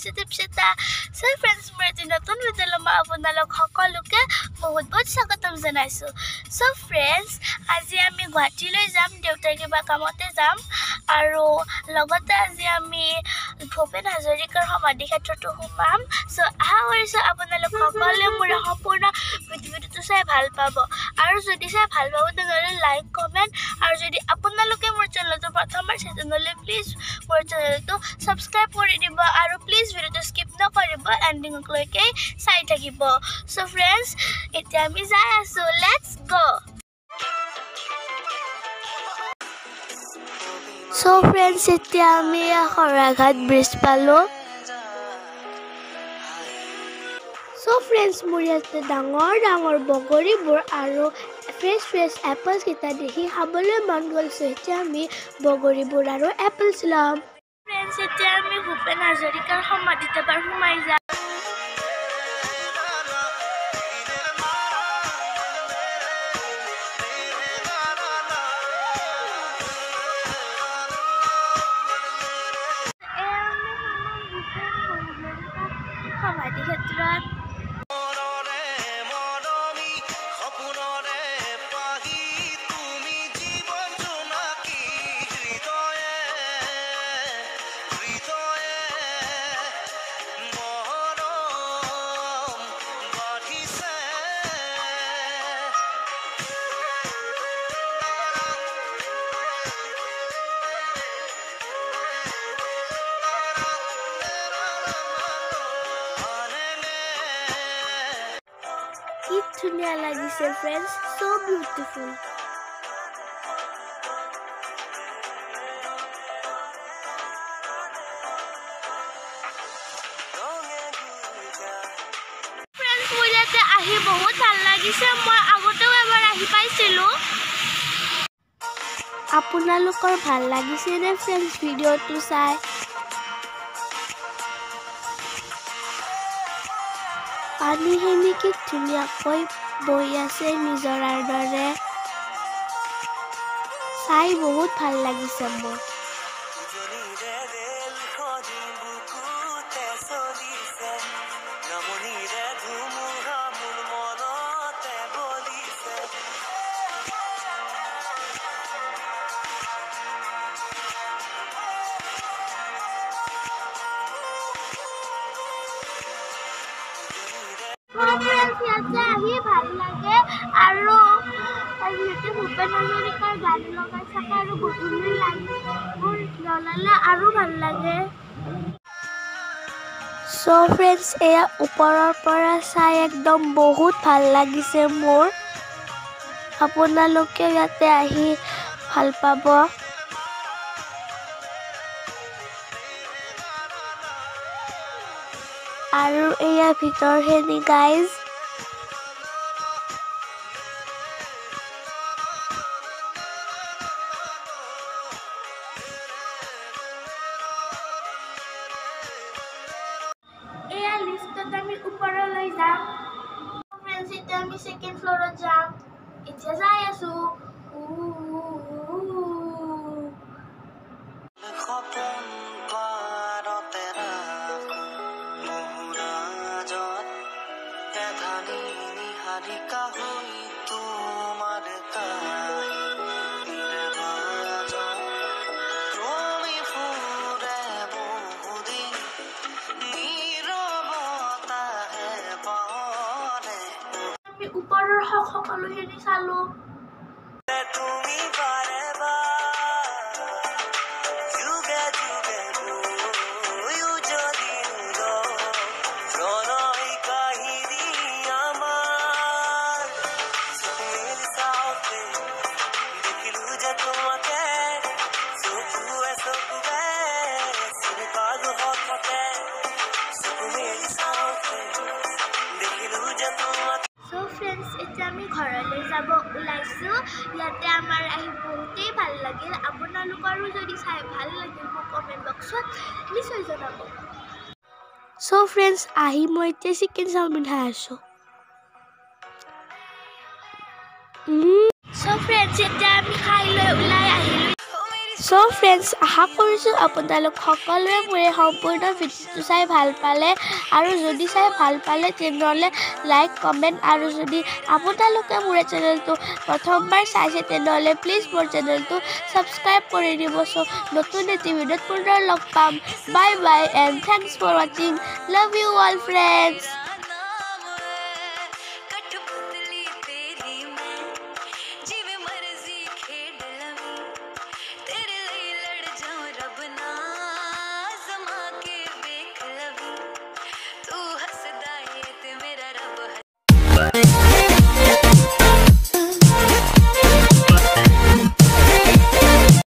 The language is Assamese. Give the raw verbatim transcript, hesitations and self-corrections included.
friendship Ipshita. So friends, মই এটি নতুন ভিডিঅ'লৈ মই আপোনালোক সকলোকে বহুত বহুত স্বাগতম জনাইছো। So friends, আজি আমি গুৱাহাটীলৈ যাম, দেউতাৰ কিবা কামতে যাম আৰু লগতে আজি আমি ভূপেন হাজৰিকাৰ সমাধি ক্ষেত্ৰটো সোমাম। So আশা কৰিছো আপোনালোক সকলোৱে মোৰ সম্পূৰ্ণ ভিডিঅ'টো চাই ভাল পাব আৰু যদি চাই ভাল পাব তেনেহ'লে লাইক কমেণ্ট আৰু যদি আপোনালোকে মোৰ চেনেলটো প্ৰথমবাৰ চাই তেনেহ'লে প্লিজ মোৰ চেনেলটো সাবস্ক্ৰাইব কৰি দিব আৰু প্লিজ ভিডিঅ'টো স্কিপ নকৰিব, এণ্ডিংলৈকে চাই থাকিব। সো ফ্ৰেণ্ডছ, এতিয়া আমি যাই আছো, লেটস গো। সো ফ্ৰেণ্ডছ, এতিয়া আমি শৰাঘাট ব্ৰিজ পালো। সো ফ্ৰেণ্ডছ, মোৰ ইয়াতে ডাঙৰ ডাঙৰ বগৰীবোৰ আৰু ফ্ৰেছ ফ্ৰেছ এপলছ কেইটা দেখি খাবলৈ মন গ'ল। সো এতিয়া আমি বগৰীবোৰ আৰু এপলছ ল'ম। ফ্ৰেণ্ডছ, এতিয়া আমি ভূপেন হাজৰিকাৰ সমাধিত এবাৰ সোমাই যাম। সমাধি ক্ষেত্ৰত কি ধুনীয়া লাগিছে ফ্ৰেণ্ডছ, so beautiful। ফ্ৰেণ্ডছ, মোৰ ইয়াতে আহি বহুত ভাল লাগিছে, মই আগতেও এবাৰ আহি পাইছিলোঁ। আপোনালোকৰ ভাল লাগিছেনে ফ্ৰেণ্ডছ ভিডিঅ'টো চাই? পানীখিনি কি ধুনীয়াকৈ বৈ আছে নিজৰাৰ দৰে, চাই বহুত ভাল লাগিছে মোৰ। ইয়াতে আহি ভাল লাগে আৰু ইয়াতে ভূপেন হাজৰিকাৰ গান লগাই থাকে আৰু গধূলি লাইটবোৰ জ্বলালে আৰু ভাল লাগে। সো ফ্ৰেণ্ডছ, এয়া ওপৰৰ পৰা চাই একদম বহুত ভাল লাগিছে মোৰ। আপোনালোকে ইয়াতে আহি ভাল পাব। আৰু এয়া ভিতৰখিনি গাইজ। এয়া লিফ্টত আমি ওপৰলৈ যাম। ফ্ৰেণ্ডছ, এতিয়া আমি ছেকেণ্ড ফ্ল'ৰত যাম, এতিয়া যাই আছো। ওপৰৰ সকলোখিনি চালো। এতিয়া আমি ঘৰলৈ যাব ওলাইছো। ইয়াতে আমাৰ আহি বহুতেই ভাল লাগিল। আপোনালোকৰো যদি চাই ভাল লাগিল মোক কমেণ্ট বক্সত নিশ্চয় জনাব। সো ফ্ৰেণ্ডছ, আহি মই এতিয়া চিকেন চাওমিন খাই আছো। সো ফ্ৰেণ্ডছ, এতিয়া আমি খাই লৈ ওলাই আহিলো। সো ফ্ৰেণ্ডছ আশা কৰিছোঁ আপোনালোক সকলোৱে মোৰ এই সম্পূৰ্ণ ভিডিঅ'টো চাই ভাল পালে আৰু যদি চাই ভাল পালে তেনেহ'লে লাইক কমেণ্ট আৰু যদি আপোনালোকে মোৰ এই চেনেলটো প্ৰথমবাৰ চাইছে তেনেহ'লে প্লিজ মোৰ চেনেলটো ছাবস্ক্ৰাইব কৰি দিব। চ' নতুন এটি ভিডিঅ'ত পুনৰ লগ পাম। Bye bye and thanks for ৱাচিং। Love you all friends.